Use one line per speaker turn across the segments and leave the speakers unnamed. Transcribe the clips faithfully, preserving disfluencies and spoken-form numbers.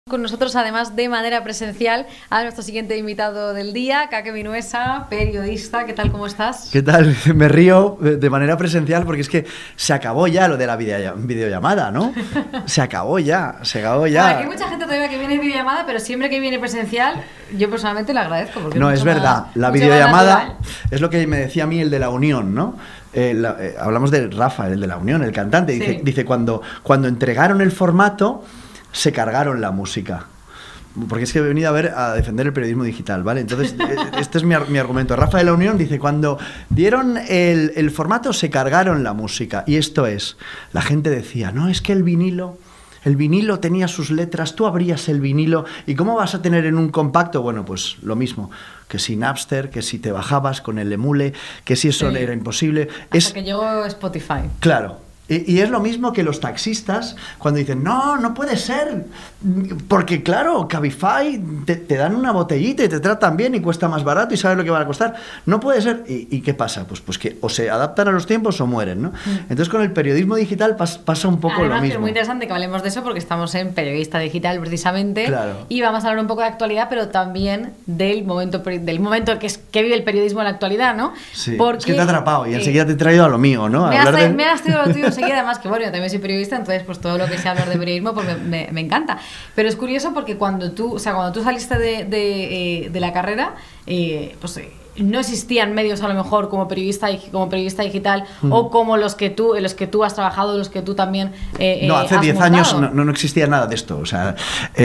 Con nosotros, además de manera presencial, a nuestro siguiente invitado del día, Kake Vinuesa, periodista. ¿Qué tal? ¿Cómo estás?
¿Qué tal? Me río de manera presencial porque es que se acabó ya lo de la video, videollamada, ¿no? Se acabó ya, se acabó ya.
Bueno, aquí hay mucha gente todavía que viene en videollamada, pero siempre que viene presencial, yo personalmente le agradezco. Porque
no,
es,
es
más,
verdad. La videollamada es lo que me decía a mí el de la Unión, ¿no? Eh, la, eh, hablamos de Rafa, el de la Unión, el cantante. Dice, sí. dice cuando, cuando entregaron el formato, se cargaron la música. Porque es que he venido a ver a defender el periodismo digital, ¿vale? Entonces, este es mi, mi argumento. Rafa de la Unión dice, cuando dieron el, el formato, se cargaron la música. Y esto es, la gente decía, no, es que el vinilo... El vinilo tenía sus letras, tú abrías el vinilo y ¿cómo vas a tener en un compacto? Bueno, pues lo mismo, que si Napster, que si te bajabas con el emule, que si eso sí. era imposible.
Hasta
es...
que llegó Spotify.
Claro. Y, y es lo mismo que los taxistas cuando dicen, no, no puede ser, porque claro, Cabify te, te dan una botellita y te tratan bien y cuesta más barato y sabes lo que va a costar. No puede ser. ¿Y, y qué pasa? Pues, pues que o se adaptan a los tiempos o mueren, ¿no? Mm. Entonces con el periodismo digital pas, pasa un poco
Además,
lo mismo.
Es muy interesante que hablemos de eso porque estamos en Periodista Digital precisamente.
Claro.
Y vamos a hablar un poco de actualidad, pero también del momento, del momento que, es, que vive el periodismo en la actualidad, ¿no?
Sí,
porque,
es que te ha atrapado y
eh,
enseguida te he traído a lo mío, ¿no?
Me
a
has,
de...
me has traído a lo tuyo enseguida, además que bueno, yo también soy periodista, entonces pues todo lo que sea hablar de periodismo pues me, me, me encanta. Pero es curioso porque cuando tú, o sea, cuando tú saliste de, de, eh, de la carrera, eh, pues eh, no existían medios a lo mejor como periodista como periodista digital mm. o como los que tú en los que tú has trabajado, los que tú también eh,
no, hace diez
montado.
años no, no existía nada de esto. O sea,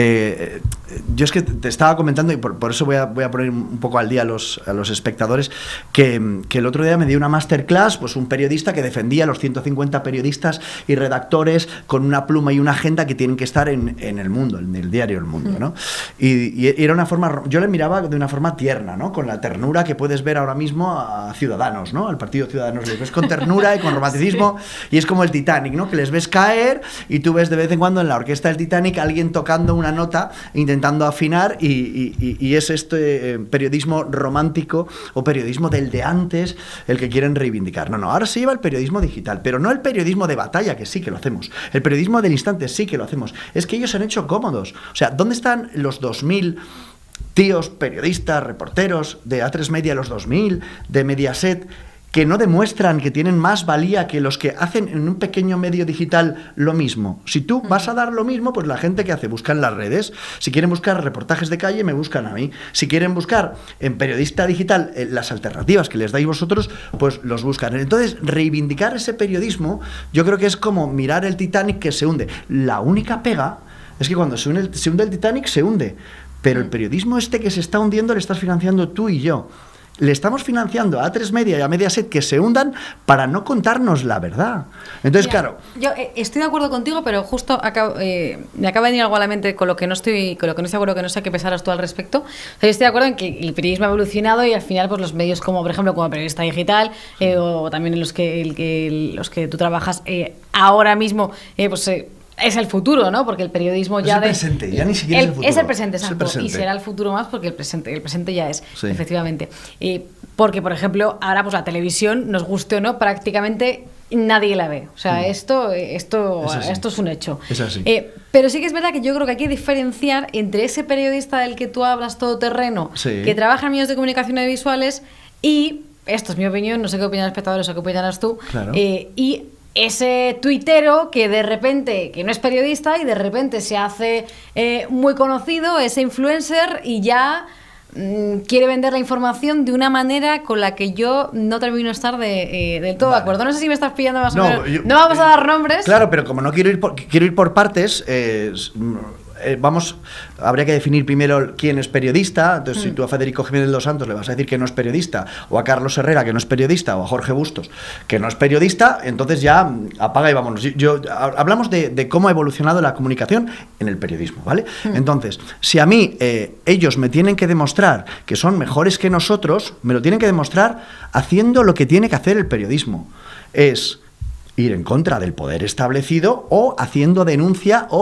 eh, yo es que te estaba comentando y por, por eso voy a, voy a poner un poco al día a los, a los espectadores que, que el otro día me dio una masterclass, pues un periodista que defendía a los ciento cincuenta periodistas y redactores con una pluma y una agenda que tienen que estar en, en el mundo, en el diario El Mundo, ¿no? Y, y era una forma, yo le miraba de una forma tierna, ¿no? Con la ternura que puedes ver ahora mismo a Ciudadanos, ¿no? Al Partido Ciudadanos les ves con ternura y con romanticismo, sí. Y es como el Titanic, ¿no? Que les ves caer y tú ves de vez en cuando en la orquesta del Titanic a alguien tocando una nota, intentando afinar y, y, y es este eh, periodismo romántico o periodismo del de antes el que quieren reivindicar. No, no, ahora se lleva el periodismo digital, pero no el periodismo de batalla, que sí que lo hacemos. El periodismo del instante sí que lo hacemos. Es que ellos se han hecho cómodos. O sea, ¿dónde están los dos mil tíos, periodistas, reporteros de A tres Media, los dos mil, de Mediaset, que no demuestran que tienen más valía que los que hacen en un pequeño medio digital lo mismo? Si tú vas a dar lo mismo, pues la gente que hace, busca en las redes. Si quieren buscar reportajes de calle, me buscan a mí. Si quieren buscar en Periodista Digital eh, las alternativas que les dais vosotros, pues los buscan. Entonces, reivindicar ese periodismo, yo creo que es como mirar el Titanic que se hunde. La única pega es que cuando se hunde el, se hunde el Titanic, se hunde. Pero el periodismo este que se está hundiendo le estás financiando tú y yo. Le estamos financiando a A tres Media y a Mediaset que se hundan para no contarnos la verdad. Entonces, Mira, claro...
Yo eh, estoy de acuerdo contigo, pero justo acabo, eh, me acaba de venir algo a la mente con lo que no estoy con lo que no estoy de acuerdo, que no sé qué pensaras tú al respecto. O sea, yo estoy de acuerdo en que el periodismo ha evolucionado y al final pues los medios como, por ejemplo, como Periodista Digital eh, o también en los que, el, que el, los que tú trabajas eh, ahora mismo, eh, pues... Eh, es el futuro, ¿no? Porque el periodismo ya...
Es el
de,
presente, ya ni siquiera
el,
es el futuro.
Es el presente, exacto.
Es el presente.
Y será el futuro más porque el presente, el presente ya es,
sí.
efectivamente. Eh, porque, por ejemplo, ahora pues la televisión, nos guste o no, prácticamente nadie la ve. O sea, mm. esto, esto, es esto es un hecho.
Es así.
Eh, pero sí que es verdad que yo creo que hay que diferenciar entre ese periodista del que tú hablas todoterreno,
sí.
que trabaja en medios de comunicación audiovisuales y... Esto es mi opinión, no sé qué opinan los espectadores o qué opinarás tú.
Claro.
Eh, y... ese tuitero que de repente, que no es periodista y de repente se hace eh, muy conocido, ese influencer y ya mmm, quiere vender la información de una manera con la que yo no termino de estar de, eh, del todo vale. de acuerdo. No sé si me estás pillando más no, o menos. Yo, no vamos a dar nombres.
Claro, pero como no quiero ir por, quiero ir por partes... Eh, Eh, vamos, habría que definir primero quién es periodista. Entonces, mm. si tú a Federico Jiménez Dos Santos le vas a decir que no es periodista, o a Carlos Herrera que no es periodista, o a Jorge Bustos que no es periodista, entonces ya apaga y vámonos. Yo, yo, hablamos de, de cómo ha evolucionado la comunicación en el periodismo, ¿vale? Mm. Entonces, si a mí eh, ellos me tienen que demostrar que son mejores que nosotros, me lo tienen que demostrar haciendo lo que tiene que hacer el periodismo. Es ir en contra del poder establecido o haciendo denuncia o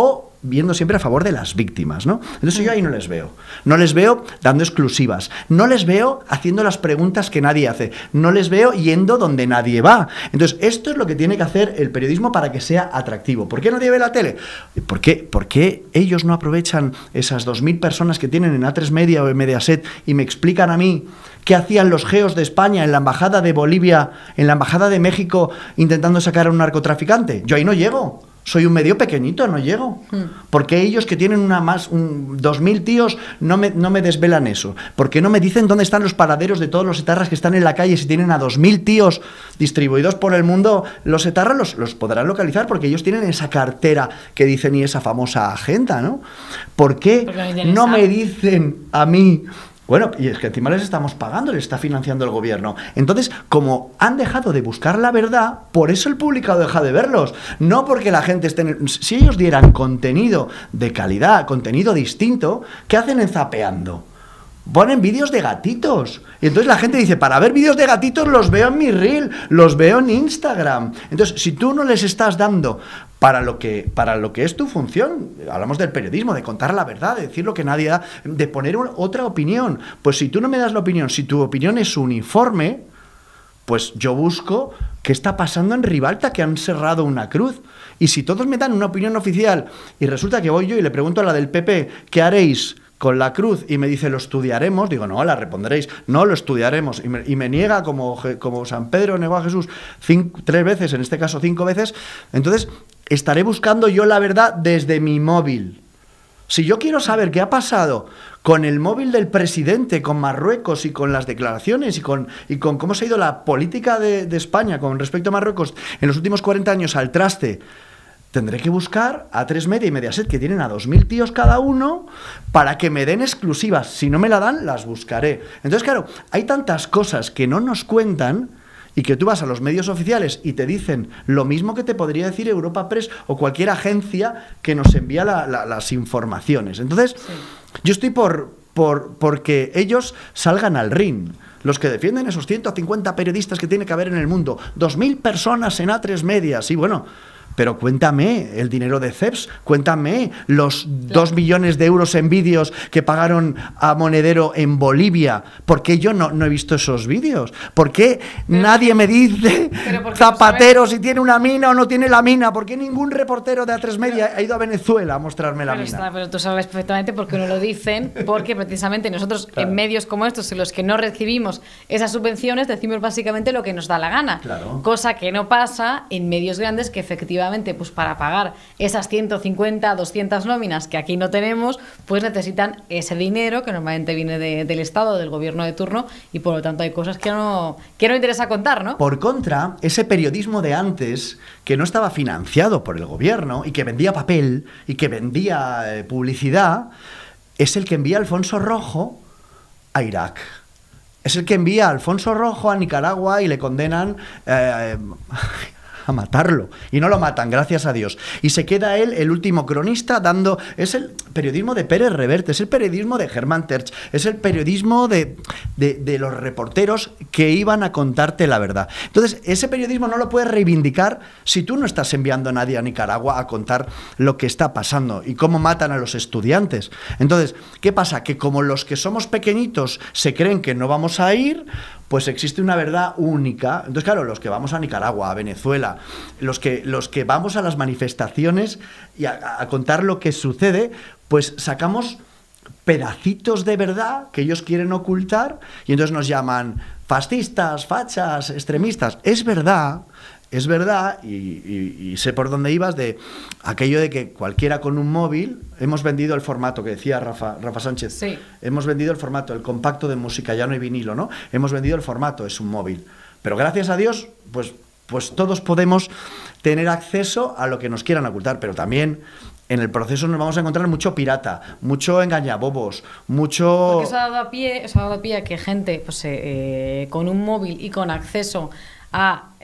viendo siempre a favor de las víctimas, ¿no? Entonces yo ahí no les veo. No les veo dando exclusivas. No les veo haciendo las preguntas que nadie hace. No les veo yendo donde nadie va. Entonces, esto es lo que tiene que hacer el periodismo para que sea atractivo. ¿Por qué nadie ve la tele? ¿Por qué, por qué ellos no aprovechan esas dos mil personas que tienen en A tres Media o en Mediaset y me explican a mí qué hacían los geos de España en la embajada de Bolivia, en la embajada de México, intentando sacar a un narcotraficante? Yo ahí no llego. Soy un medio pequeñito, no llego. Porque ellos que tienen una más, un, dos mil tíos, no me, no me desvelan eso. Porque no me dicen dónde están los paraderos de todos los etarras que están en la calle. Si tienen a dos mil tíos distribuidos por el mundo, los etarras los, los podrán localizar porque ellos tienen esa cartera que dicen y esa famosa agenda, ¿no? ¿Por qué no me dicen a mí? Bueno, y es que encima les estamos pagando, les está financiando el gobierno. Entonces, como han dejado de buscar la verdad, por eso el público deja de verlos. No porque la gente esté... En... Si ellos dieran contenido de calidad, contenido distinto, ¿qué hacen en Zapeando? Ponen vídeos de gatitos. Y entonces la gente dice, para ver vídeos de gatitos los veo en mi reel, los veo en Instagram. Entonces, si tú no les estás dando para lo que, para lo que es tu función, hablamos del periodismo, de contar la verdad, de decir lo que nadie da, de poner un, otra opinión. Pues si tú no me das la opinión, si tu opinión es uniforme, pues yo busco qué está pasando en Ribalta, que han cerrado una cruz. Y si todos me dan una opinión oficial y resulta que voy yo y le pregunto a la del P P, ¿qué haréis con la cruz? Y me dice, lo estudiaremos. Digo, no, la repondréis. No, lo estudiaremos. Y me, y me niega, como, como San Pedro negó a Jesús cinco, tres veces, en este caso cinco veces. Entonces, estaré buscando yo la verdad desde mi móvil. Si yo quiero saber qué ha pasado con el móvil del presidente, con Marruecos y con las declaraciones y con, y con cómo se ha ido la política de, de España con respecto a Marruecos en los últimos cuarenta años al traste, tendré que buscar a tres Media y Mediaset, que tienen a dos mil tíos cada uno, para que me den exclusivas. Si no me la dan, las buscaré. Entonces, claro, hay tantas cosas que no nos cuentan y que tú vas a los medios oficiales y te dicen lo mismo que te podría decir Europa Press o cualquier agencia que nos envía la, la, las informaciones. Entonces, sí. yo estoy por, por porque ellos salgan al ring. Los que defienden esos ciento cincuenta periodistas que tiene que haber en el mundo, dos mil personas en A tres Media, sí, bueno... Pero cuéntame el dinero de C E P S, cuéntame los dos millones de euros en vídeos que pagaron a Monedero en Bolivia. ¿Por qué yo no, no he visto esos vídeos? ¿Por qué pero, nadie me dice, Zapatero, si tiene una mina o no tiene la mina? ¿Por qué ningún reportero de A tres Media pero, ha ido a Venezuela a mostrarme la
pero
mina?
Está, pero tú sabes perfectamente por qué no lo dicen, porque precisamente nosotros claro. en medios como estos, en los que no recibimos esas subvenciones, decimos básicamente lo que nos da la gana. Claro. Cosa que no pasa en medios grandes que efectivamente pues para pagar esas ciento cincuenta, doscientas nóminas que aquí no tenemos, pues necesitan ese dinero que normalmente viene de, del Estado, del gobierno de turno, y por lo tanto hay cosas que no, que no interesa contar, ¿no?
Por contra, ese periodismo de antes, que no estaba financiado por el gobierno y que vendía papel y que vendía eh, publicidad, es el que envía a Alfonso Rojo a Irak. Es el que envía a Alfonso Rojo a Nicaragua y le condenan... Eh, a matarlo, y no lo matan, gracias a Dios, y se queda él, el último cronista, dando, es el periodismo de Pérez Reverte, es el periodismo de Germán Terch, es el periodismo de, de, de los reporteros que iban a contarte la verdad. Entonces, ese periodismo no lo puedes reivindicar si tú no estás enviando a nadie a Nicaragua a contar lo que está pasando y cómo matan a los estudiantes. Entonces, ¿qué pasa? Que como los que somos pequeñitos se creen que no vamos a ir, pues existe una verdad única. Entonces, claro, los que vamos a Nicaragua, a Venezuela, los que, los que vamos a las manifestaciones y a, a contar lo que sucede, pues sacamos pedacitos de verdad que ellos quieren ocultar y entonces nos llaman fascistas, fachas, extremistas. Es verdad, es verdad, y, y, y sé por dónde ibas, de aquello de que cualquiera con un móvil, hemos vendido el formato, que decía Rafa, Rafa Sánchez, sí. hemos vendido el formato, el compacto de música, ya no hay vinilo, ¿no? Hemos vendido el formato, es un móvil. Pero gracias a Dios, pues, pues todos podemos tener acceso a lo que nos quieran ocultar, pero también... En el proceso nos vamos a encontrar mucho pirata, mucho engañabobos, mucho...
Porque eso ha dado a pie, eso ha dado a pie a que gente pues, eh, con un móvil y con acceso a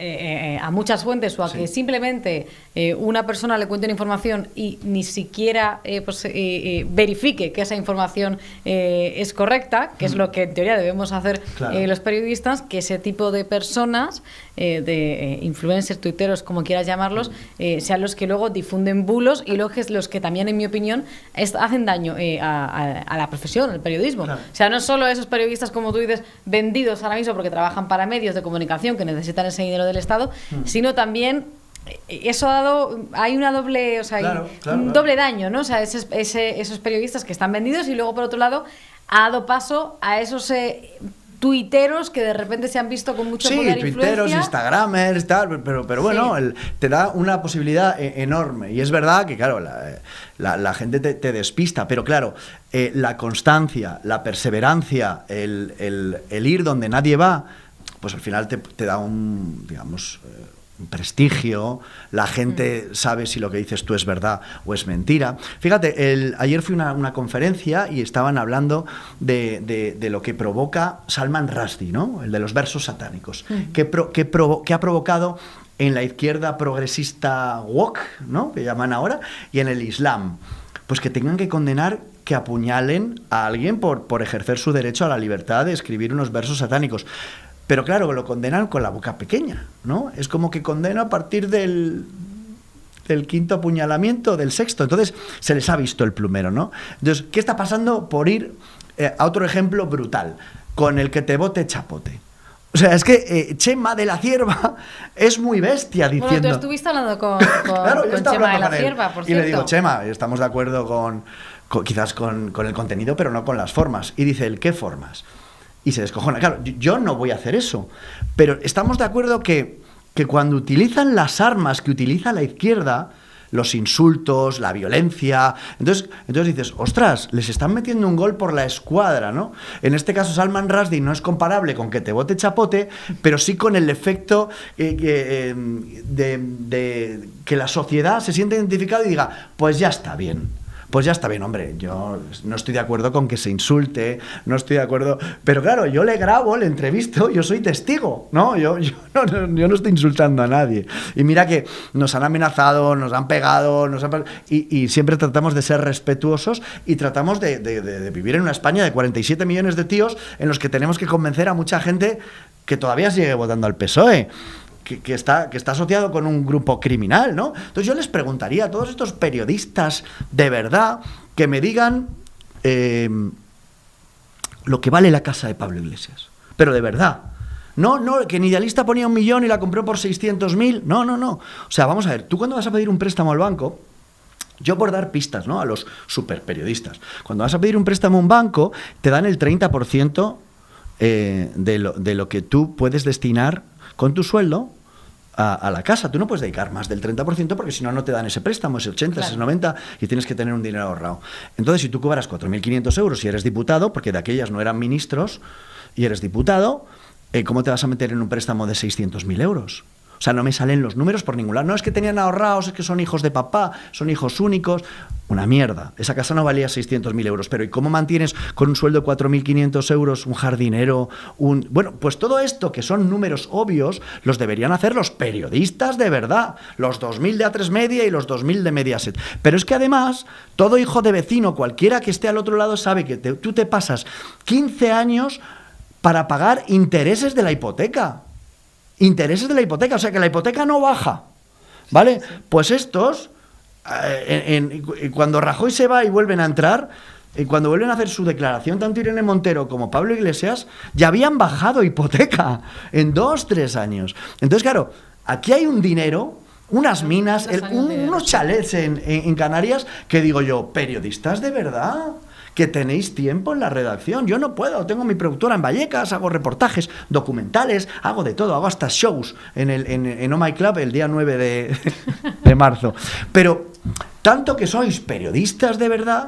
eh, a muchas fuentes o a sí. que simplemente eh, una persona le cuente una información y ni siquiera eh, pues, eh, eh, verifique que esa información eh, es correcta, que mm. es lo que en teoría debemos hacer claro. eh, los periodistas, que ese tipo de personas, eh, de eh, influencers, tuiteros, como quieras llamarlos, eh, sean los que luego difunden bulos y luego los que también, en mi opinión, es, hacen daño eh, a, a, a la profesión, al periodismo. Claro. O sea, no solo esos periodistas, como tú dices, vendidos ahora mismo porque trabajan para medios de comunicación que necesitan ese dinero del Estado, mm. sino también eso ha dado, hay una doble, o sea, claro, hay claro, un claro. doble daño, ¿no? O sea, ese, ese, esos periodistas que están vendidos y luego por otro lado ha dado paso a esos eh, tuiteros que de repente se han visto con mucho
sí,
poder e
tuiteros,
influencia.
instagramers, tal, pero, pero bueno, sí. el, te da una posibilidad e enorme y es verdad que claro, la, la, la gente te, te despista, pero claro, eh, la constancia, la perseverancia, el, el, el ir donde nadie va, pues al final te, te da un, digamos, eh, un prestigio, la gente mm. sabe si lo que dices tú es verdad o es mentira. Fíjate, el, ayer fui a una, una conferencia y estaban hablando de, de, de lo que provoca Salman Rushdie, ¿no? El de los versos satánicos, mm. que, pro, que, provo, que ha provocado en la izquierda progresista woke, ¿no? Que llaman ahora, y en el Islam, pues que tengan que condenar que apuñalen a alguien por, por ejercer su derecho a la libertad de escribir unos versos satánicos. Pero claro, lo condenan con la boca pequeña, ¿no? Es como que condena a partir del, del quinto apuñalamiento, del sexto. Entonces, se les ha visto el plumero, ¿no? Entonces, ¿qué está pasando? Por ir eh, a otro ejemplo brutal, con el que te bote chapote. O sea, es que eh, Chema de la Cierva es muy bestia diciendo... Bueno,
tú estuviste hablando con, con, claro, con Chema de la Cierva, por
y
cierto.
Y le digo, Chema, estamos de acuerdo con, con quizás con, con el contenido, pero no con las formas. Y dice él, ¿qué formas? Y se descojona. Claro, yo no voy a hacer eso, pero estamos de acuerdo que, que cuando utilizan las armas que utiliza la izquierda, los insultos, la violencia, entonces, entonces dices, ostras, les están metiendo un gol por la escuadra, ¿no? En este caso Salman Rushdie no es comparable con que te bote chapote, pero sí con el efecto eh, eh, de, de que la sociedad se siente identificada y diga, pues ya está bien. Pues ya está bien, hombre, yo no estoy de acuerdo con que se insulte, no estoy de acuerdo, pero claro, yo le grabo, le entrevisto, yo soy testigo, ¿no? Yo, yo, no, yo no estoy insultando a nadie. Y mira que nos han amenazado, nos han pegado, nos han... Y, y siempre tratamos de ser respetuosos y tratamos de, de, de, de vivir en una España de cuarenta y siete millones de tíos en los que tenemos que convencer a mucha gente que todavía sigue votando al P S O E. Que, que, está, que está asociado con un grupo criminal, ¿no? Entonces yo les preguntaría a todos estos periodistas de verdad que me digan eh, lo que vale la casa de Pablo Iglesias. Pero de verdad. No, no, que en Idealista ponía un millón y la compró por seiscientos mil. No, no, no. O sea, vamos a ver, tú cuando vas a pedir un préstamo al banco... Yo por dar pistas, ¿no? A los superperiodistas. Cuando vas a pedir un préstamo a un banco, te dan el treinta por ciento eh, de, lo, de lo que tú puedes destinar con tu sueldo a, a la casa. Tú no puedes dedicar más del treinta por ciento porque si no, no te dan ese préstamo, ese ochenta, claro. ese noventa y tienes que tener un dinero ahorrado. Entonces, si tú cobras cuatro mil quinientos euros y eres diputado, porque de aquellas no eran ministros, y eres diputado, eh, ¿cómo te vas a meter en un préstamo de seiscientos mil euros? O sea, no me salen los números por ningún lado. No es que tenían ahorrados, es que son hijos de papá, son hijos únicos. Una mierda. Esa casa no valía seiscientos mil euros. Pero ¿y cómo mantienes con un sueldo de cuatro mil quinientos euros un jardinero? Un... Bueno, pues todo esto, que son números obvios, los deberían hacer los periodistas de verdad. Los dos mil de A tres Media y los dos mil de Mediaset. Pero es que además, todo hijo de vecino, cualquiera que esté al otro lado, sabe que te, tú te pasas quince años para pagar intereses de la hipoteca. Intereses de la hipoteca, o sea que la hipoteca no baja, ¿vale? Sí, sí. Pues estos, eh, en, en, cuando Rajoy se va y vuelven a entrar, y cuando vuelven a hacer su declaración, tanto Irene Montero como Pablo Iglesias, ya habían bajado hipoteca en dos, tres años. Entonces, claro, aquí hay un dinero, unas minas, el, un, unos chalets en, en, en Canarias, que digo yo, periodistas de verdad... que tenéis tiempo en la redacción. Yo no puedo, tengo mi productora en Vallecas, hago reportajes, documentales, hago de todo, hago hasta shows en, el, en, en Oh My Club el día nueve de, de marzo. Pero tanto que sois periodistas de verdad,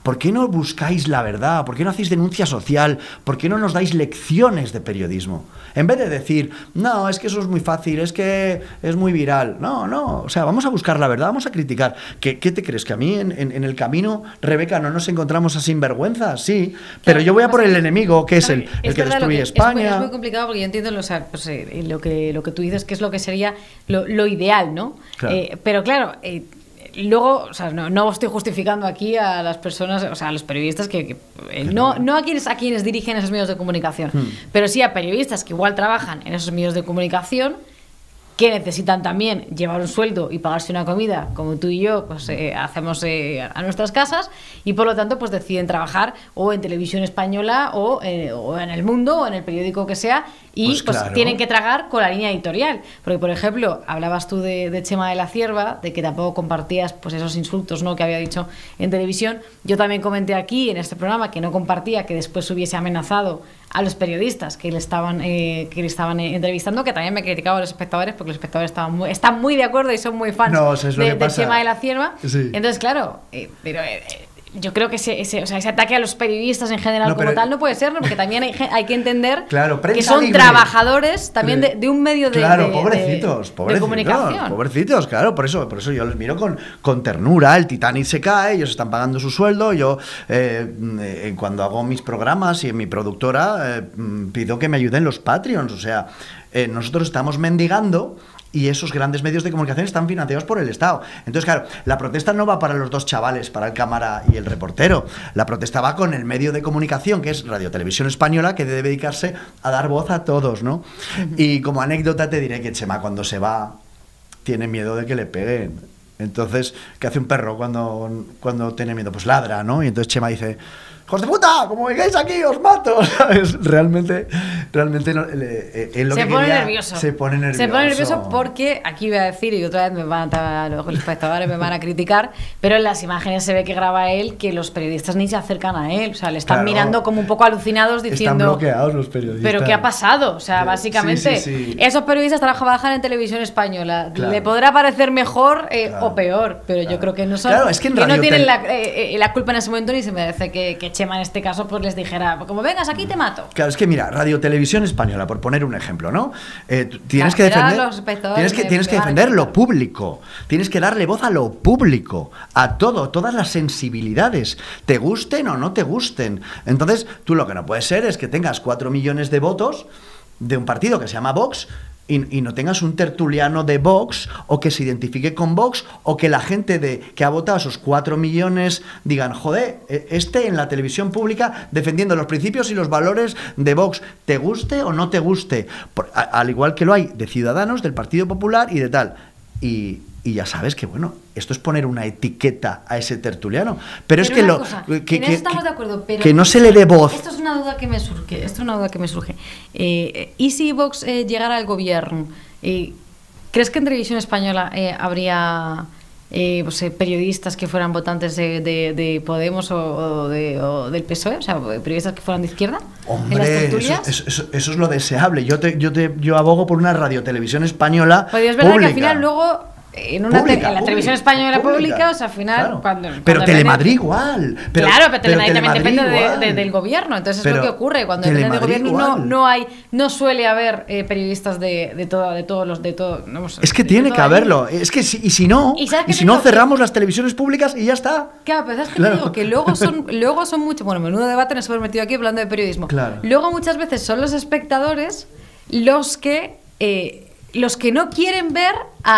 ¿por qué no buscáis la verdad? ¿Por qué no hacéis denuncia social? ¿Por qué no nos dais lecciones de periodismo? En vez de decir, no, es que eso es muy fácil, es que es muy viral. No, no, o sea, vamos a buscar la verdad, vamos a criticar. ¿Qué, qué te crees? ¿Que a mí en, en, en el camino, Rebeca, no nos encontramos a sinvergüenzas? Sí, pero yo voy a por el enemigo, que es el, el que destruye España.
Es muy complicado porque yo entiendo lo, o sea, pues, eh, lo, que, lo que tú dices, que es lo que sería lo, lo ideal, ¿no?
Claro.
Eh, pero claro... Eh, Luego, o sea, no, no estoy justificando aquí a las personas, o sea, a los periodistas que, que eh, no, no a quienes a quienes dirigen esos medios de comunicación, hmm. pero sí a periodistas que igual trabajan en esos medios de comunicación, que necesitan también llevar un sueldo y pagarse una comida, como tú y yo pues eh, hacemos eh, a nuestras casas, y por lo tanto pues deciden trabajar o en Televisión Española o, eh, o en El Mundo o en el periódico que sea, y pues, pues claro. tienen que tragar con la línea editorial. Porque, por ejemplo, hablabas tú de, de Chema de la Cierva, de que tampoco compartías pues esos insultos, ¿no?, que había dicho en televisión. Yo también comenté aquí en este programa que no compartía que después hubiese amenazado a los periodistas que le estaban eh, que le estaban eh, entrevistando, que también me criticaba a los espectadores, porque los espectadores estaban muy, están muy de acuerdo y son muy fans
no, o sea, es lo
de,
que
de
pasa.
Chema de la Cierva.
Sí.
Entonces, claro, eh, pero eh, yo creo que ese, ese, o sea, ese ataque a los periodistas en general
no,
como tal no puede ser, ¿no? Porque también hay, hay que entender
claro,
que son
libre.
trabajadores también de, de un medio de,
claro,
de,
pobrecitos,
de,
pobrecitos,
de comunicación.
Pobrecitos, claro, por eso, por eso yo les miro con, con ternura. El Titanic se cae, ellos están pagando su sueldo. Yo, eh, eh, cuando hago mis programas y en mi productora, eh, pido que me ayuden los Patreons. O sea, eh, nosotros estamos mendigando. Y esos grandes medios de comunicación están financiados por el Estado. Entonces, claro, la protesta no va para los dos chavales, para el cámara y el reportero. La protesta va con el medio de comunicación, que es Radio Televisión Española, que debe dedicarse a dar voz a todos, ¿no? Uh-huh. Y como anécdota te diré que Chema, cuando se va, tiene miedo de que le peguen. Entonces, ¿qué hace un perro cuando, cuando tiene miedo? Pues ladra, ¿no? Y entonces Chema dice... ¡Hijos de puta! ¡Como vengáis aquí, os mato! ¿Sabes? Realmente, realmente no, eh, eh, lo
se
que
pone
quería,
nervioso.
Se pone nervioso.
Se pone nervioso porque, aquí voy a decir, y otra vez me van a, los espectadores me van a criticar, pero en las imágenes se ve que graba él que los periodistas ni se acercan a él. O sea, le están claro, mirando como un poco alucinados diciendo...
Están bloqueados los periodistas.
¿Pero qué ha pasado? O sea, básicamente, sí, sí, sí. esos periodistas trabajan en Televisión Española. Claro. Le podrá parecer mejor eh, claro. o peor, pero claro. yo creo que no son...
Claro, es que, en
que no tienen
tel...
la, eh, eh, la culpa en ese momento, ni se merece que, que Chema en este caso pues les dijera, como vengas aquí te mato.
Claro, es que mira, Radio Televisión Española, por poner un ejemplo, ¿no? Eh, tienes que defender, tienes que, tienes que defender lo público, tienes que darle voz a lo público, a todo, todas las sensibilidades, te gusten o no te gusten. Entonces, tú lo que no puede ser es que tengas cuatro millones de votos de un partido que se llama Vox, Y, y no tengas un tertuliano de Vox o que se identifique con Vox o que la gente de, que ha votado esos cuatro millones digan, joder, este en la televisión pública defendiendo los principios y los valores de Vox, te guste o no te guste, Por, a, al igual que lo hay de Ciudadanos, del Partido Popular y de tal. Y, y ya sabes que, bueno, esto es poner una etiqueta a ese tertuliano. Pero, pero es que lo
cosa,
que,
que,
que,
estamos de acuerdo, pero
que no se le dé voz.
Esto es una duda que me surge. Esto es una duda que me surge. Eh, ¿Y si Vox eh, llegara al gobierno? Eh, ¿Crees que en Televisión Española eh, habría eh, pues, eh, periodistas que fueran votantes de, de, de Podemos o, o, de, o del P S O E? O sea, periodistas que fueran de izquierda.
Hombre,
¿en las tertulias?
Eso, eso, eso es lo deseable. Yo te, yo te, yo abogo por una Radio Televisión Española.
Pues es verdad
pública.
que al final luego en una
pública,
te, en la
pública,
televisión española pública, pública, o sea, al final
claro.
cuando,
pero
cuando
Telemadrid
depende,
igual pero,
claro, pero Telemadrid
pero
también
Telemadrid
depende de, de, del gobierno, entonces pero es lo que ocurre cuando depende del gobierno no, no hay no suele haber eh, periodistas de, de, todo, de todos los de todo no,
es que tiene que haberlo es que si, y si no y, y si no cerramos que, las televisiones públicas y ya está.
Claro, pero sabes que claro. te digo que luego son luego son mucho bueno menudo debate nos hemos metido aquí hablando de periodismo
claro.
Luego muchas veces son los espectadores los que eh, los que no quieren ver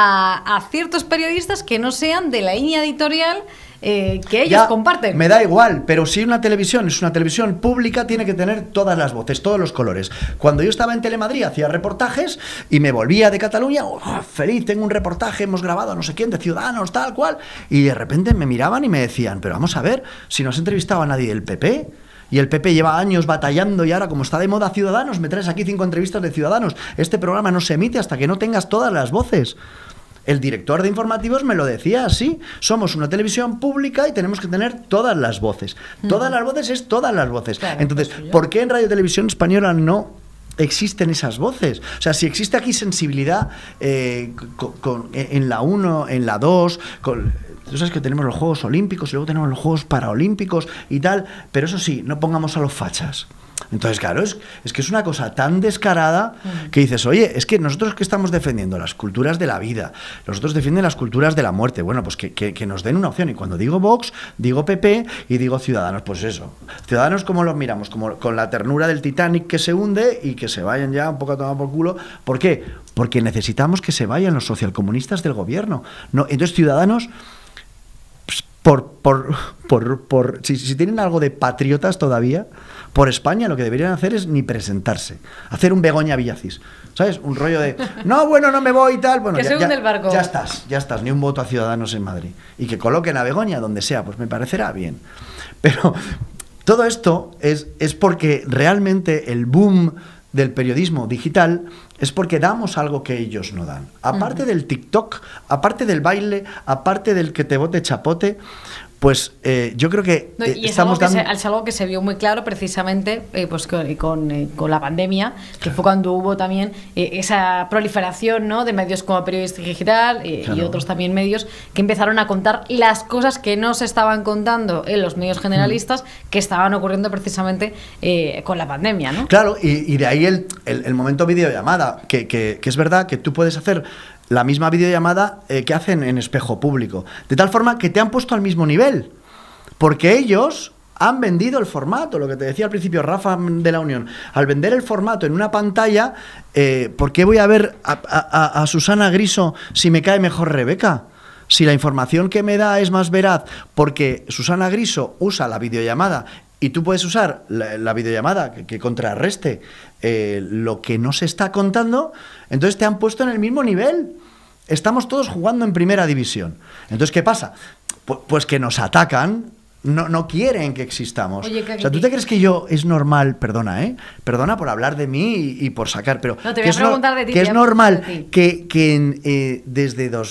a, a ciertos periodistas que no sean de la línea editorial eh, que ellos
ya,
comparten.
Me da igual, pero si una televisión es una televisión pública, tiene que tener todas las voces, todos los colores. Cuando yo estaba en Telemadrid hacía reportajes y me volvía de Cataluña, oh, feliz, tengo un reportaje, hemos grabado a no sé quién, de Ciudadanos, tal cual, y de repente me miraban y me decían, pero vamos a ver, si no has entrevistado a nadie del P P... Y el P P lleva años batallando y ahora, como está de moda Ciudadanos, me traes aquí cinco entrevistas de Ciudadanos. Este programa no se emite hasta que no tengas todas las voces. El director de informativos me lo decía así. Somos una televisión pública y tenemos que tener todas las voces. Todas las voces es todas las voces. Claro, Entonces, ¿por qué en Radio Televisión Española no existen esas voces. O sea, si existe aquí sensibilidad eh, con, con, en la uno, en la dos, con, tú sabes que tenemos los Juegos Olímpicos y luego tenemos los Juegos Paraolímpicos y tal, pero eso sí, no pongamos a los fachas. Entonces, claro, es, es que es una cosa tan descarada que dices, oye, es que nosotros que estamos defendiendo las culturas de la vida, nosotros defienden las culturas de la muerte, bueno, pues que, que, que nos den una opción. Y cuando digo Vox, digo P P y digo Ciudadanos, pues eso. Ciudadanos, ¿cómo los miramos? Como con la ternura del Titanic que se hunde y que se vayan ya un poco a tomar por culo. ¿Por qué? Porque necesitamos que se vayan los socialcomunistas del gobierno. No, entonces, Ciudadanos... Por, por, por, por si, si tienen algo de patriotas todavía, por España lo que deberían hacer es ni presentarse, hacer un Begoña Villacís, ¿sabes? Un rollo de, no, bueno, no me voy y tal, bueno,
que
ya,
se hunde
ya,
el barco.
ya estás, ya estás, ni un voto a Ciudadanos en Madrid. Y que coloquen a Begoña donde sea, pues me parecerá bien. Pero todo esto es, es porque realmente el boom del periodismo digital es porque damos algo que ellos no dan. Aparte uh-huh. del TikTok, aparte del baile, aparte del que te bote chapote, pues eh, yo creo que
no,
eh,
y es
estamos
algo que
dando...
se, es algo que se vio muy claro precisamente eh, pues con, con, eh, con la pandemia, que claro. fue cuando hubo también eh, esa proliferación, ¿no?, de medios como Periodista Digital eh, claro. y otros también medios que empezaron a contar las cosas que no se estaban contando en los medios generalistas, mm. que estaban ocurriendo precisamente eh, con la pandemia, ¿no?
Claro, y, y de ahí el, el, el momento videollamada, que, que, que es verdad que tú puedes hacer la misma videollamada eh, que hacen en espejo público, de tal forma que te han puesto al mismo nivel, porque ellos han vendido el formato, lo que te decía al principio Rafa de la Unión, al vender el formato en una pantalla, eh, ¿por qué voy a ver a, a, a Susana Griso si me cae mejor Rebeca? Si la información que me da es más veraz, porque Susana Griso usa la videollamada y tú puedes usar la, la videollamada que, que contrarreste eh, lo que no se está contando, entonces te han puesto en el mismo nivel. Estamos todos jugando en primera división. Entonces, ¿qué pasa? Pues, pues que nos atacan, no, no quieren que existamos.
Oye, que,
o sea, ¿tú te crees que yo es normal, perdona, ¿eh? Perdona por hablar de mí y, y por sacar, pero
no, te voy
que,
a
es,
preguntar de ti,
que es normal
de
que, que en, eh, desde dos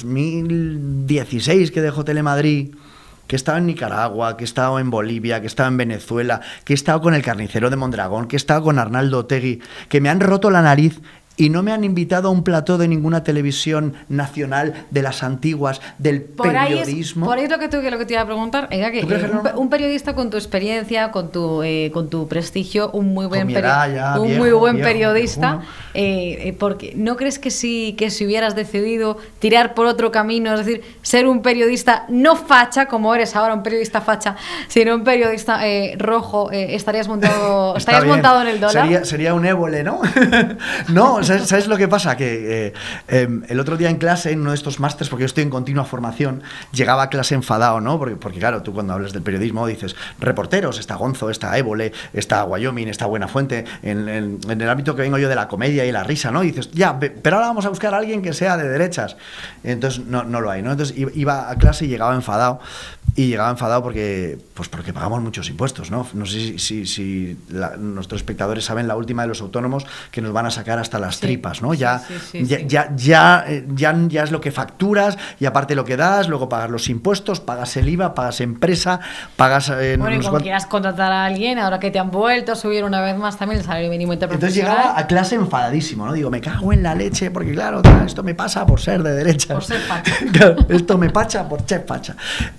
mil dieciséis que dejó Telemadrid, que he estado en Nicaragua, que he estado en Bolivia, que he estado en Venezuela, que he estado con el carnicero de Mondragón, que he estado con Arnaldo Otegi, que me han roto la nariz y no me han invitado a un plató de ninguna televisión nacional de las antiguas, del
por
periodismo.
Ahí es, por ahí es lo que, tú, que lo que te iba a preguntar, era que, eh, un, un periodista con tu experiencia, con tu, eh, con tu prestigio, un muy buen, peri
edad,
un
viejo,
muy buen
viejo,
periodista, eh, eh, porque ¿no crees que si, que si hubieras decidido tirar por otro camino, es decir, ser un periodista no facha, como eres ahora, un periodista facha, sino un periodista eh, rojo, eh, estarías montado, estarías montado en el dólar?
Sería, sería un ébole, ¿no? No, ¿sabes, ¿sabes lo que pasa? Que eh, eh, el otro día en clase, en uno de estos másters, porque yo estoy en continua formación, llegaba a clase enfadado, ¿no? Porque, porque claro, tú cuando hablas del periodismo dices, reporteros, está Gonzo, está Évole, está Wyoming, está Buenafuente, en, en, en el ámbito que vengo yo de la comedia y la risa, ¿no? Y dices, ya, pero ahora vamos a buscar a alguien que sea de derechas. Entonces no, no lo hay, ¿no? Entonces iba a clase y llegaba enfadado. Y llegaba enfadado porque, pues porque pagamos muchos impuestos, ¿no? No sé si, si, si la, nuestros espectadores saben la última de los autónomos que nos van a sacar hasta las sí, tripas, ¿no? Ya, sí, sí, sí, ya, sí. Ya, ya, ya, ya es lo que facturas y aparte lo que das, luego pagas los impuestos, pagas el I V A, pagas empresa, pagas... Eh,
bueno, y cuando quieras contratar a alguien, ahora que te han vuelto a subir una vez más también el salario mínimo interprofesional.
Entonces llegaba a clase enfadadísimo, ¿no? Digo, me cago en la leche porque claro, esto me pasa por ser de derechas.
Por ser facha.
Claro, esto me pacha por ser facha.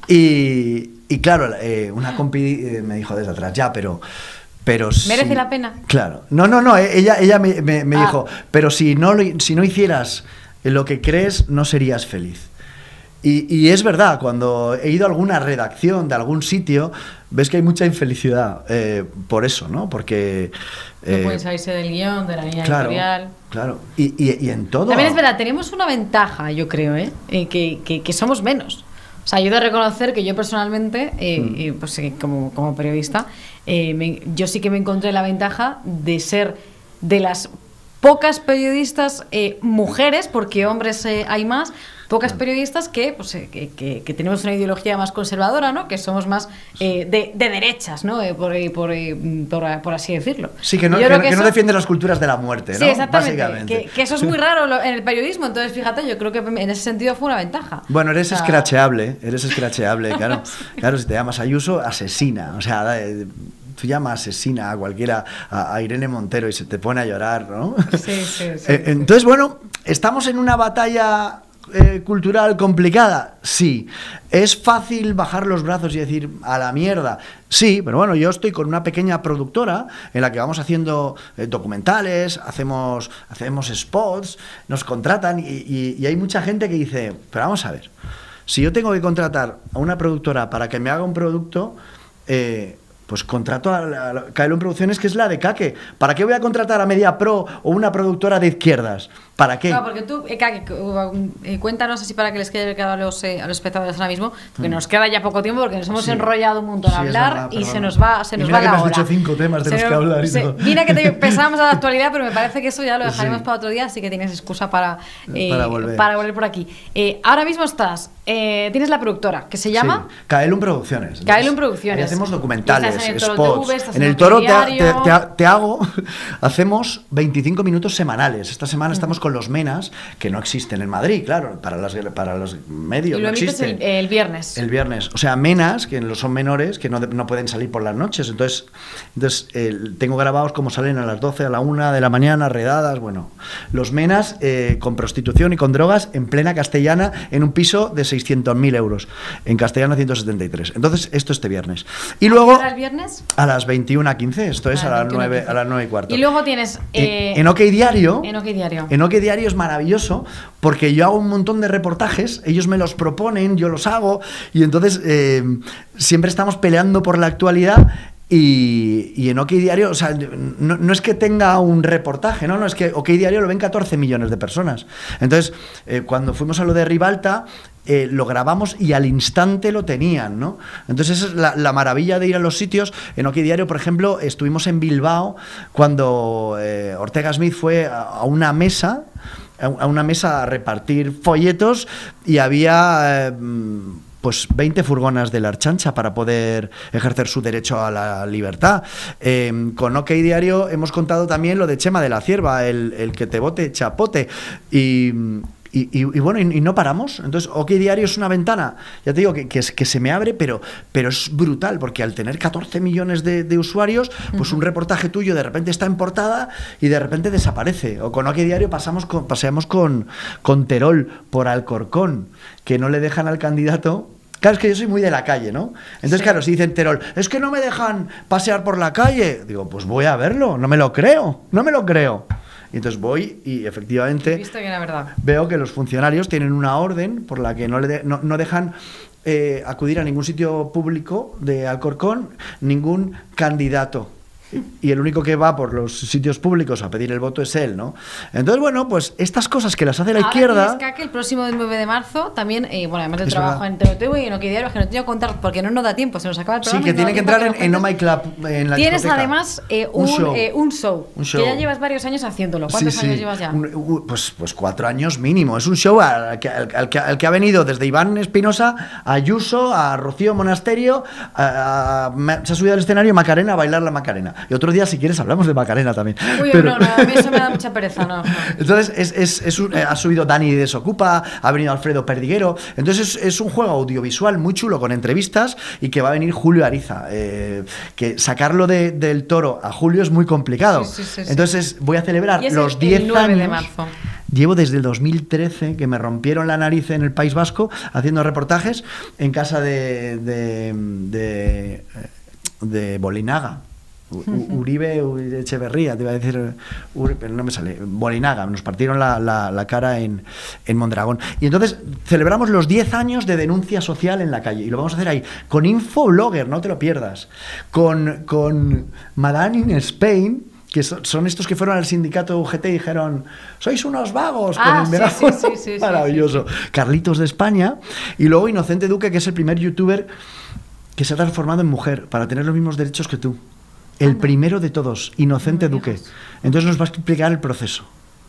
Y Y, y claro, eh, una compi eh, me dijo desde atrás, ya, pero... pero
¿merece
si,
la pena?
Claro. No, no, no, ella, ella me, me, me
ah.
dijo, pero si no, lo, si no hicieras lo que crees, no serías feliz. Y, y es verdad, cuando he ido a alguna redacción de algún sitio, ves que hay mucha infelicidad eh, por eso, ¿no? Porque...
Eh, no pueden salirse del guión, de la línea
claro,
editorial.
Claro, y, y, y en todo...
También es verdad, tenemos una ventaja, yo creo, ¿eh? eh que, que, que somos menos. O sea, yo he de reconocer que yo personalmente, eh, mm. eh, pues, eh, como, como periodista, eh, me, yo sí que me encontré la ventaja de ser de las pocas periodistas eh, mujeres, porque hombres eh, hay más, pocas periodistas que, pues, eh, que, que, que tenemos una ideología más conservadora, ¿no? Que somos más eh, de, de derechas, ¿no? Eh, por, por, por, por así decirlo.
Sí, que no, que,
que,
no, que eso, no defiende las culturas de la muerte, ¿no?
Sí, exactamente.
Básicamente.
Que, que eso es muy raro en el periodismo, entonces fíjate, yo creo que en ese sentido fue una ventaja.
Bueno, eres
o sea...
escracheable, eres escracheable, claro. Claro, si te llamas Ayuso, asesina, o sea... tú llamas asesina a cualquiera, a, a Irene Montero, y se te pone a llorar, ¿no?
Sí, sí, sí,
eh,
sí.
Entonces, bueno, estamos en una batalla eh, cultural complicada, sí. ¿Es fácil bajar los brazos y decir a la mierda? Sí, pero bueno, yo estoy con una pequeña productora en la que vamos haciendo eh, documentales, hacemos, hacemos spots, nos contratan y, y, y hay mucha gente que dice, pero vamos a ver, si yo tengo que contratar a una productora para que me haga un producto, eh, pues contrato a, la, a Caelum Producciones, que es la de Kake. ¿Para qué voy a contratar a Mediapro o una productora de izquierdas? ¿Para qué?
No, porque tú, eh, Kake, eh, cuéntanos así para que les quede quedado a los, eh, a los espectadores ahora mismo, porque mm. nos queda ya poco tiempo, porque nos hemos sí. enrollado un montón a sí, hablar verdad, y se nos va, se nos
y mira
va
que
la
me has
hora.
dicho cinco temas de
se
los
nos,
que hablar y
se,
todo.
Mira que te pensábamos a la actualidad, pero me parece que eso ya lo dejaremos
sí.
para otro día, así que tienes excusa para, eh,
para, volver.
para volver por aquí. Eh, ahora mismo estás, eh, tienes la productora, que se llama...
Sí. Caelum Producciones.
Caelum Producciones.
Ahí hacemos documentales,
en el
spots.
T V,
en el Toro te, te, te, te hago, hacemos veinticinco minutos semanales. Esta semana uh-huh. estamos con los Menas, que no existen en Madrid, claro, para, las, para los medios.
Y lo
no
emites el, el viernes.
El viernes. O sea, Menas, que son menores, que no, no pueden salir por las noches. Entonces, entonces eh, tengo grabados como salen a las doce, a la una de la mañana, redadas. Bueno, los Menas eh, con prostitución y con drogas en plena Castellana, en un piso de seiscientos mil euros. En Castellana ciento setenta y tres. Entonces, esto este viernes. Y luego.
¿A qué hora el viernes?
A las veintiuna quince. Esto es a, a las nueve, a las nueve y cuarto.
Y luego tienes.
Eh, en, en OK Diario.
En OK Diario.
En OK Diario es maravilloso porque yo hago un montón de reportajes, ellos me los proponen, yo los hago, y entonces eh, siempre estamos peleando por la actualidad. Y, y en OK Diario, o sea, no, no es que tenga un reportaje, no, no, es que OK Diario lo ven catorce millones de personas. Entonces, eh, cuando fuimos a lo de Ribalta, eh, lo grabamos y al instante lo tenían, ¿no? Entonces, esa es la, la maravilla de ir a los sitios. En OK Diario, por ejemplo, estuvimos en Bilbao cuando eh, Ortega Smith fue a, a una mesa, a una mesa a repartir folletos y había... Eh, pues veinte furgonas de la Archancha para poder ejercer su derecho a la libertad. Eh, con OK Diario hemos contado también lo de Chema de la Cierva, el, el que te bote chapote. Y... Y, y, y bueno, y, y no paramos. Entonces, OK Diario es una ventana, ya te digo, que, que, que se me abre, pero, pero es brutal, porque al tener catorce millones de, de usuarios, pues un reportaje tuyo de repente está en portada y de repente desaparece. O con OK Diario pasamos con, paseamos con, con Terol por Alcorcón, que no le dejan al candidato. Claro, es que yo soy muy de la calle, ¿no? Entonces, sí. claro, si dicen Terol, es que no me dejan pasear por la calle, digo, pues voy a verlo, no me lo creo, no me lo creo. Y entonces voy y efectivamente
¿Viste que era verdad?
Veo que los funcionarios tienen una orden por la que no, le de, no, no dejan eh, acudir a ningún sitio público de Alcorcón ningún candidato. Y el único que va por los sitios públicos a pedir el voto es él, ¿no? Entonces, bueno, pues estas cosas que las hace la
Ahora
izquierda...
Que el próximo nueve de marzo también, eh, bueno, además de
es
trabajo
verdad.
en T V y en OK Diario, que no te voy a contar porque no nos da tiempo, se nos acaba el programa.
Sí, que tiene que entrar en, en Oh My Club, en la
Tienes
discoteca.
además eh, un, un, show. Eh, un, show,
un show,
que ya llevas varios años haciéndolo. ¿Cuántos
sí, sí.
años llevas ya?
Un, un, pues, pues cuatro años mínimo. Es un show al que, al, al que, al que ha venido desde Iván Espinosa a Ayuso, a Rocío Monasterio, a, a, se ha subido al escenario Macarena a bailar la Macarena. Y otro día, si quieres, hablamos de Macarena también.
Uy,
pero...
no, no, a mí eso me da mucha pereza, no. no.
Entonces, es, es, es un, eh, ha subido Dani Desocupa, ha venido Alfredo Perdiguero. Entonces, es, es un juego audiovisual muy chulo con entrevistas y que va a venir Julio Ariza. Eh, que sacarlo de, del Toro a Julio es muy complicado. Sí, sí, sí, Entonces, voy a celebrar los diez años.
de marzo.
Llevo desde el dos mil trece que me rompieron la nariz en el País Vasco haciendo reportajes en casa de, de, de, de Bolinaga. Uribe Echeverría, te iba a decir, Uribe, pero no me sale, Bolinaga, nos partieron la, la, la cara en, en Mondragón. Y entonces celebramos los diez años de denuncia social en la calle, y lo vamos a hacer ahí, con Infoblogger, no te lo pierdas, con, con Madame in Spain, que son, son estos que fueron al sindicato U G T y dijeron, sois unos vagos,
ah,
con el megáfono,
sí, sí, sí, sí,
maravilloso, sí, sí. Carlitos de España, y luego Inocente Duque, que es el primer youtuber que se ha transformado en mujer para tener los mismos derechos que tú. El primero de todos, Inocente Duque. Entonces nos va a explicar el proceso.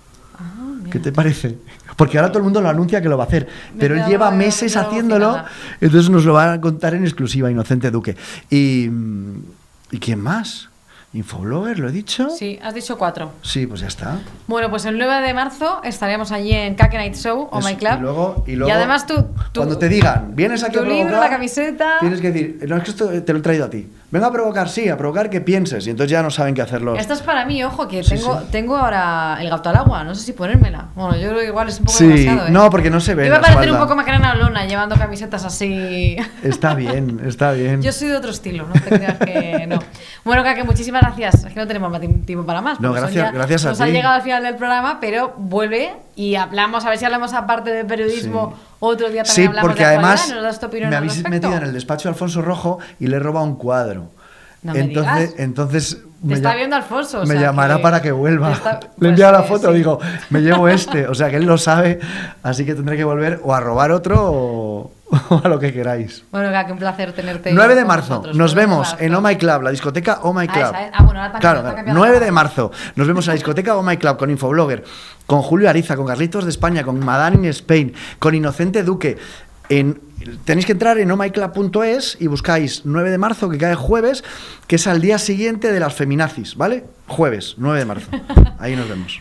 Ah, ¿qué te parece? Porque ahora todo el mundo lo anuncia que lo va a hacer, me pero él lleva meses haciéndolo, entonces nos lo va a contar en exclusiva, Inocente Duque. ¿Y, ¿y quién más? ¿Infoblogger, lo he dicho?
Sí, has dicho cuatro.
Sí, pues ya está.
Bueno, pues el nueve de marzo estaremos allí en Kake Night Show, Oh My Club.
Y luego, y luego
y además tú, tú...
Cuando te digan, vienes aquí
tu
a provocar...
libro, la camiseta...
Tienes que decir, no, es que esto te lo he traído a ti. Venga a provocar, sí, a provocar que pienses. Y entonces ya no saben qué hacerlo.
Esto es para mí, ojo, que
Sí,
tengo,
sí.
tengo ahora el gato al agua. No sé si ponérmela. Bueno, yo creo que igual es un poco
Sí,
demasiado, ¿eh?
no, porque no se ve
Iba a
la
parecer
espalda.
un poco Macarena Olona llevando camisetas así.
Está bien, está bien.
Yo soy de otro estilo, no te creas que no. Bueno, Kake, muchísimas gracias. Es que no tenemos más tim- tiempo para más.
No,
porque son
gracias-
ya-
gracias a
nos
ti.
ha llegado al final del programa, pero vuelve y hablamos, a ver si hablamos aparte de periodismo.
Sí.
Otro día también
Sí,
hablamos
porque
de actualidad,
además
nos das tu opinión
me
al
habéis
respecto.
metido en el despacho de Alfonso Rojo y le he robado un cuadro.
No me
entonces,
digas.
entonces
Te
me
está
llam-
viendo Alfonso. o
me
sea
llamará
que
para que vuelva.
te está-
Le he
pues,
enviado la
eh,
foto,
sí.
digo, me llevo este. O sea que él lo sabe, así que tendré que volver o a robar otro o, o a lo que queráis.
Bueno, Kake, un placer tenerte.
nueve de
con
marzo,
nosotros.
nos
nueve de
vemos
marzo.
en Oh My Club, la discoteca Oh My
Ah,
Club.
esa es. Ah, bueno, ahora te ha
Claro,
cambiado, te ha
claro.
cambiado la
nueve de
cara.
marzo, nos vemos en la discoteca Oh My Club con Infoblogger, con Julio Ariza, con Carlitos de España, con Madame in Spain, con Inocente Duque. En, tenéis que entrar en oh my club punto es y buscáis nueve de marzo, que cae jueves, que es al día siguiente de las feminazis, ¿vale? Jueves, nueve de marzo. Ahí nos vemos.